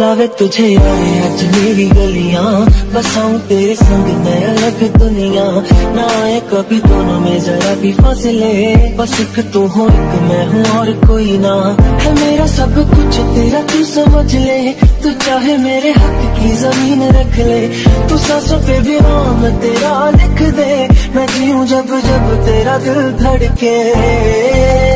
लावे तुझे यारे आज मेरी गलियां, बसाऊं तेरे संग मैं अलग दुनिया। ना आए कभी दोनों में जरा भी फासले, बस एक तू हो एक मैं हूँ और कोई ना। है मेरा सब कुछ तेरा तू समझ ले, तू चाहे मेरे हक की जमीन रख ले। तू सांसों पे भी नाम तेरा लिख दे, मैं जीऊं जब जब तेरा दिल धड़के।